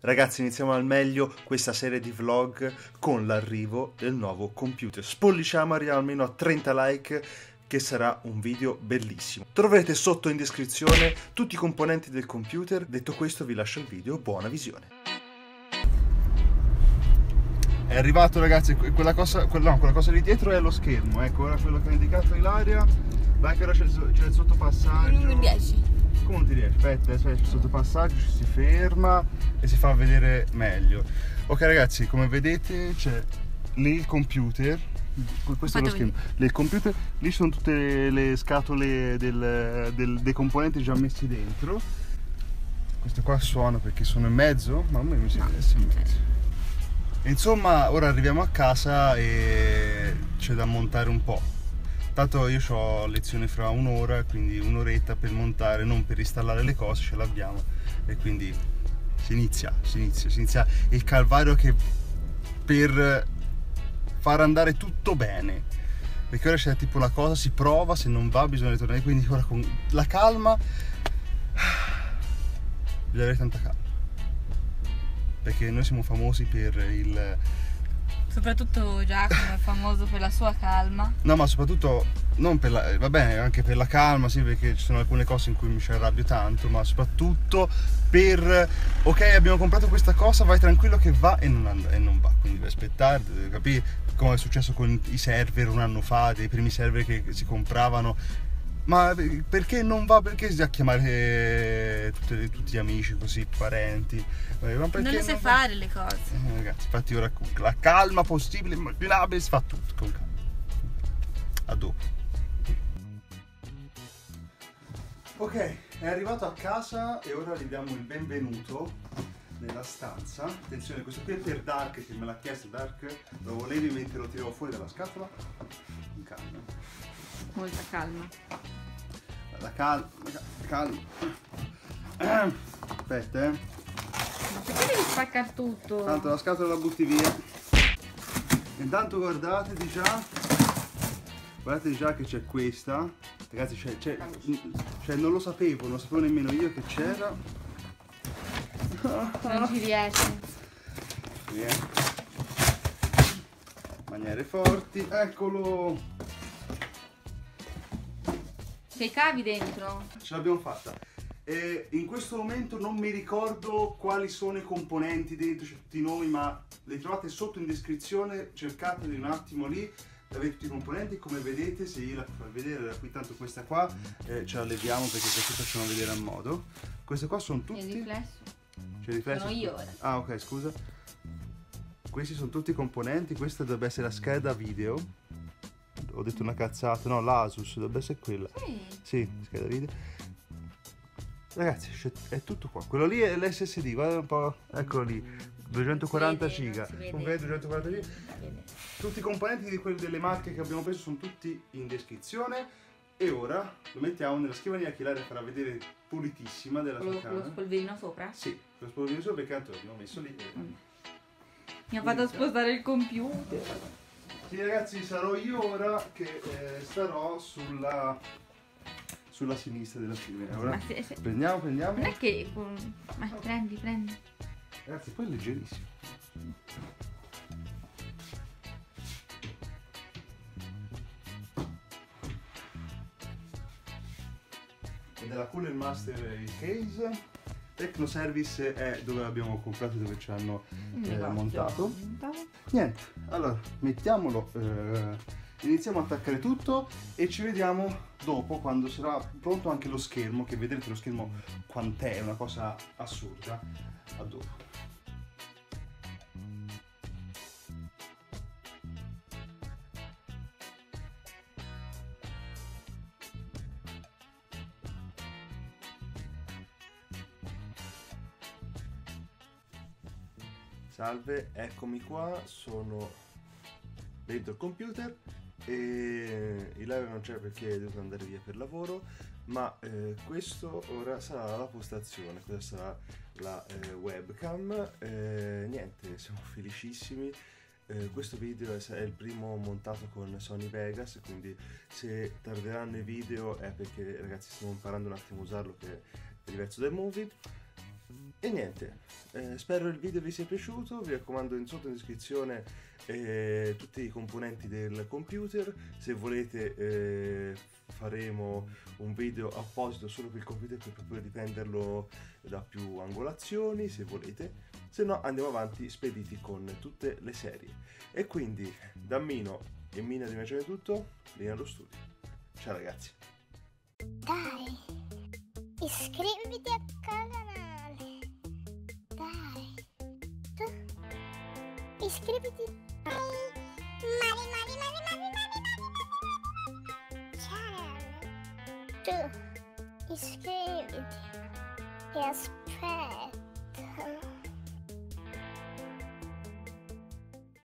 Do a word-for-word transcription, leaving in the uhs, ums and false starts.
Ragazzi, iniziamo al meglio questa serie di vlog con l'arrivo del nuovo computer. Spolliciamo, arriviamo almeno a trenta like, che sarà un video bellissimo. Troverete sotto in descrizione tutti i componenti del computer. Detto questo, vi lascio il video, buona visione. È arrivato, ragazzi, quella cosa, quella, no, quella cosa lì dietro è lo schermo, ecco, ora quello che ha indicato Ilaria. Vai che ora c'è il, c'è il sottopassaggio. Non mi riesci. Come non ti riesci? Aspetta, aspetta, il sottopassaggio, si ferma e si fa vedere meglio. Ok ragazzi, come vedete c'è lì il computer. Questo è lo schermo. Lì il computer, lì sono tutte le scatole del, del, dei componenti già messi dentro. Questo qua suona perché sono in mezzo, ma a me mi sembra essere in mezzo. Insomma, ora arriviamo a casa e c'è da montare un po'. Tanto io ho lezione fra un'ora, quindi un'oretta per montare, non per installare le cose, ce l'abbiamo. E quindi si inizia, si inizia, si inizia il calvario che per far andare tutto bene. Perché ora c'è tipo una cosa, si prova, se non va bisogna ritornare, quindi ora con la calma, bisogna avere tanta calma. Perché noi siamo famosi per il... Soprattutto Giacomo è famoso per la sua calma. No, ma soprattutto non per la... va bene, anche per la calma, sì, perché ci sono alcune cose in cui mi ci arrabbio tanto, ma soprattutto per... ok, abbiamo comprato questa cosa, vai tranquillo che va e non, and... e non va, quindi devi aspettare, devi capire come è successo con i server un anno fa, dei primi server che si compravano. Ma perché non va? Perché si va a chiamare tutti, tutti gli amici così, parenti? Ma non le sai fare le cose. Eh, ragazzi, infatti ora con la calma possibile, immaginabile, si fa tutto con calma. A dopo. Ok, è arrivato a casa e ora gli diamo il benvenuto nella stanza. Attenzione, questo qui è per Dark, che me l'ha chiesto Dark. Lo volevi mentre lo tiravo fuori dalla scatola? Con calma. Molta calma. La calma, calma. Aspetta, eh. Perché devi spaccare tutto? Tanto la scatola la butti via. Intanto guardate di già. Guardate di già che c'è questa. Ragazzi, c'è, c'è, cioè non lo sapevo, non lo sapevo nemmeno io che c'era. Non ci riesci. Via. Maniere forti, eccolo. C'è i cavi dentro? Ce l'abbiamo fatta. E in questo momento non mi ricordo quali sono i componenti dentro, c'è tutti i nomi, ma li trovate sotto in descrizione, cercateli un attimo lì, avete tutti i componenti. Come vedete, se io la faccio vedere, da qui tanto questa qua eh, ce la leviamo perché così facciamo vedere a modo. Queste qua sono tutti... C'è il riflesso? C'è il riflesso? Sono io ora. Ah, ok, scusa. Questi sono tutti i componenti, questa dovrebbe essere la scheda video. Ho detto una cazzata, no, l'Asus dovrebbe essere quella. Sì. Sì, scheda video. Ragazzi, è tutto qua. Quello lì è l'S S D, guarda un po'. Eccolo lì. duecentoquaranta giga. Comunque duecentoquaranta giga. Tutti i componenti di quelli delle marche che abbiamo preso sono tutti in descrizione. E ora lo mettiamo nella scrivania che Ilaria farà vedere pulitissima della sua Con lo spolverino sopra? Sì, lo spolverino sopra perché tanto l'abbiamo messo lì. E... Mm. Mi ha fatto spostare il computer. Sì ragazzi, sarò io ora che eh, starò sulla sulla sinistra della scrivania. Ora se, se... prendiamo, prendiamo. Non è che... Ma prendi, prendi. Ragazzi, poi è leggerissimo. Ed è la Cooler Master il case. Tecno Service è dove l'abbiamo comprato, dove ci hanno eh, montato. Niente, allora mettiamolo, eh, iniziamo a attaccare tutto e ci vediamo dopo quando sarà pronto anche lo schermo, che vedrete lo schermo quant'è, è una cosa assurda. A dopo. Salve, eccomi qua, sono dentro il computer e Ilaria non c'è perché è dovuto andare via per lavoro, ma eh, questo ora sarà la postazione, questa sarà la eh, webcam. Eh, niente, siamo felicissimi. Eh, questo video è, è il primo montato con Sony Vegas, quindi se tarderanno i video è perché ragazzi stiamo imparando un attimo a usarlo, che è diverso dai movie. E niente, eh, spero il video vi sia piaciuto, vi raccomando in sotto in descrizione eh, tutti i componenti del computer. Se volete eh, faremo un video apposito solo per il computer per proprio riprenderlo da più angolazioni, se volete, se no andiamo avanti spediti con tutte le serie. E quindi da Mino e Mina di Immagine Tutto, lì allo studio. Ciao ragazzi. Dai, iscriviti al canale. Dai, tu iscriviti. Mari, mari, mari, mari, mari, mari, mari. Ciao. Tu iscriviti. Ti aspetto.